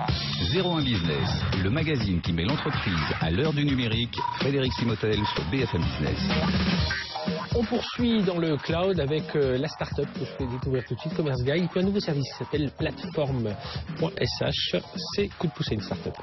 01 Business, le magazine qui met l'entreprise à l'heure du numérique. Frédéric Simotel sur BFM Business. On poursuit dans le cloud avec la start-up que je fais découvrir tout de suite, Commerce Guy. Et puis un nouveau service qui s'appelle Plateforme.sh. C'est coup de pouce à une start-up.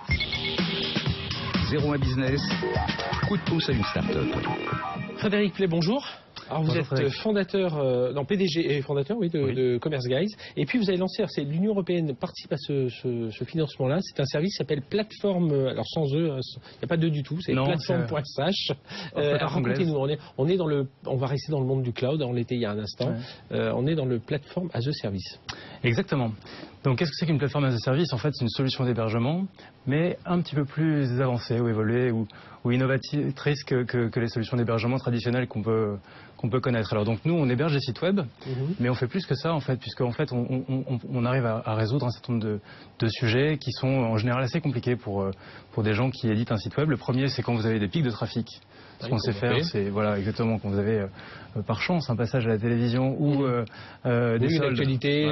01 Business, coup de pouce à une start-up. Frédéric Play, bonjour. Alors vous êtes fondateur, PDG et fondateur de Commerce Guys. Et puis vous avez lancé, c'est l'Union Européenne participe à ce financement-là. C'est un service qui s'appelle Plateforme, alors sans E, il n'y a pas d'E du tout, c'est Plateforme.sh. Racontez-nous, on va rester dans le monde du cloud, on l'était il y a un instant. On est dans le Platform as a Service. Exactement. Donc qu'est-ce que c'est qu'une plateforme as a service? En fait, c'est une solution d'hébergement, mais un petit peu plus avancée ou évoluée ou innovatrice que les solutions d'hébergement traditionnelles qu'on peut connaître. Alors donc nous, on héberge des sites web, mais on fait plus que ça en fait, puisqu'en fait on arrive à résoudre un certain nombre de sujets qui sont en général assez compliqués pour des gens qui éditent un site web. Le premier, c'est quand vous avez des pics de trafic. Ce qu'on sait faire, c'est exactement quand vous avez par chance un passage à la télévision ou des soldes, l'actualité,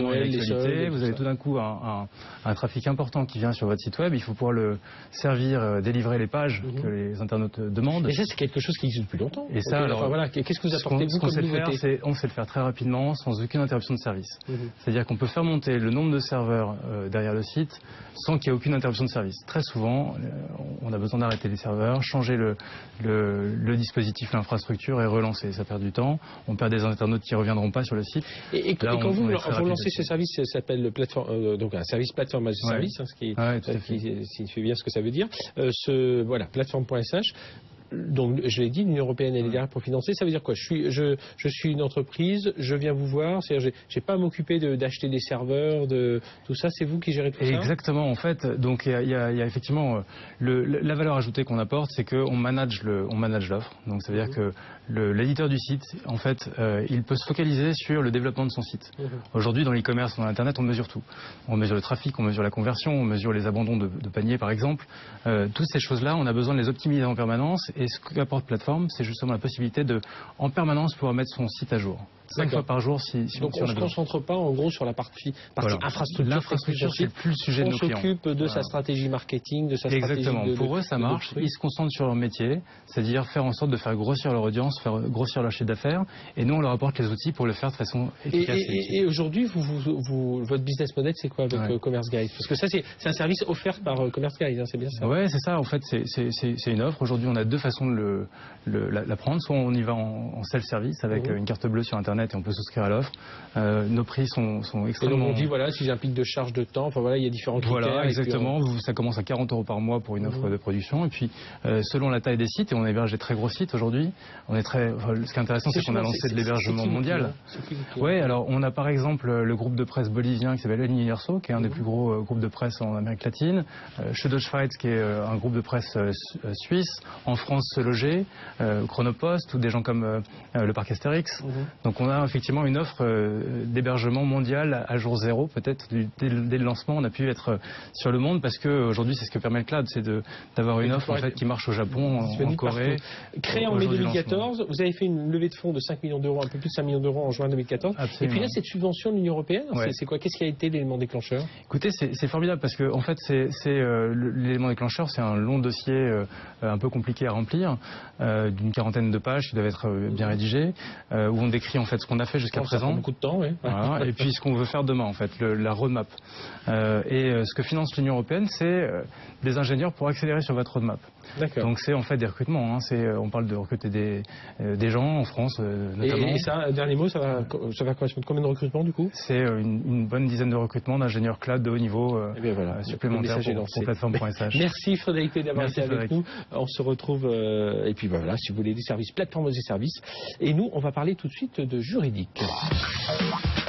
vous avez tout d'un coup un trafic important qui vient sur votre site web. Il faut pouvoir le servir, délivrer les pages que les internautes demandent. Et ça, c'est quelque chose qui existe depuis longtemps. Et ça, alors, qu'est-ce que vous apportez ce qu'on sait faire, on sait le faire très rapidement, sans aucune interruption de service. C'est-à-dire qu'on peut faire monter le nombre de serveurs derrière le site sans qu'il y ait aucune interruption de service. Très souvent, on a besoin d'arrêter les serveurs, changer le dispositif, l'infrastructure et relancer. Ça perd du temps. On perd des internautes qui ne reviendront pas sur le site. Et quand vous lancez ce service, ça s'appelle donc un service plateforme as a service, ce qui fait bien ce que ça veut dire. Plateforme.sh. Donc, je l'ai dit, l'Union Européenne est derrière pour financer. Ça veut dire quoi? Je suis une entreprise, je viens vous voir. C'est-à-dire, j'ai pas à m'occuper d'acheter des serveurs, de tout ça. C'est vous qui gérez tout ça? Exactement. En fait, donc il y a effectivement la valeur ajoutée qu'on apporte, c'est qu'on manage l'offre. Donc, ça veut dire que l'éditeur du site, en fait, il peut se focaliser sur le développement de son site. Aujourd'hui, dans l'e-commerce, dans Internet, on mesure tout. On mesure le trafic, on mesure la conversion, on mesure les abandons de paniers, par exemple. Toutes ces choses-là, on a besoin de les optimiser en permanence. Et ce qu'apporte Plateforme, c'est justement la possibilité de, en permanence, pouvoir mettre son site à jour. 5 fois par jour si donc on ne se concentre pas en gros sur la partie infrastructure. L'infrastructure, c'est plus le sujet de nos clients. On s'occupe de sa stratégie marketing, de sa stratégie. Exactement. Pour eux, ça marche. Ils se concentrent sur leur métier, c'est-à-dire faire en sorte de faire grossir leur audience, faire grossir leur chiffre d'affaires. Et nous, on leur apporte les outils pour le faire de façon efficace. Et aujourd'hui, votre business model, c'est quoi avec Commerce Guys? Parce que ça, c'est un service offert par Commerce Guys, c'est bien ça? Ouais, c'est ça. En fait, c'est une offre. Aujourd'hui, on a deux façons de la prendre. Soit on y va en self-service avec une carte bleue sur Internet et on peut souscrire à l'offre. Nos prix sont extrêmement... Et donc on dit, si j'ai un pic de charge de temps, il y a différents critères. Voilà, exactement. Ça commence à 40 € par mois pour une offre de production. Et puis, selon la taille des sites, et on héberge des très gros sites aujourd'hui, ce qui est intéressant, c'est qu'on a lancé de l'hébergement mondial. Oui, alors on a par exemple le groupe de presse bolivien qui s'appelle El Universo, qui est un des plus gros groupes de presse en Amérique latine. Süddeutsche Schweiz, qui est un groupe de presse suisse. En France, Se Loger, Chronopost, ou des gens comme le Parc Astérix. Donc on a effectivement une offre d'hébergement mondial à jour zéro, peut-être dès le lancement. On a pu être sur le monde parce qu'aujourd'hui, c'est ce que permet le cloud, c'est d'avoir une offre en fait, qui marche au Japon, en Corée. Créé en mai 2014, vous avez fait une levée de fonds de 5 millions d'euros, un peu plus de 5 millions d'euros en juin 2014. Absolument. Et puis là, cette subvention de l'Union Européenne, c'est quoi? Qu'est-ce qui a été l'élément déclencheur? Écoutez, c'est formidable parce que en fait, l'élément déclencheur, c'est un long dossier un peu compliqué à remplir, d'une quarantaine de pages qui doivent être bien rédigées, où on décrit en fait ce qu'on a fait jusqu'à présent. Ça prend beaucoup de temps, oui. Voilà, et puis ce qu'on veut faire demain, en fait, la roadmap. Ce que finance l'Union Européenne, c'est des ingénieurs pour accélérer sur votre roadmap. Donc c'est en fait des recrutements. On parle de recruter des gens en France, notamment. Et ça, dernier mot, ça va correspondre à combien de recrutements du coup? C'est une bonne dizaine de recrutements d'ingénieurs cloud de haut niveau supplémentaires pour Plateforme.sh. Merci Frédéric d'avoir été avec nous. On se retrouve, et puis si vous voulez des services, Plateforme as a Service. Et nous, on va parler tout de suite de juridique.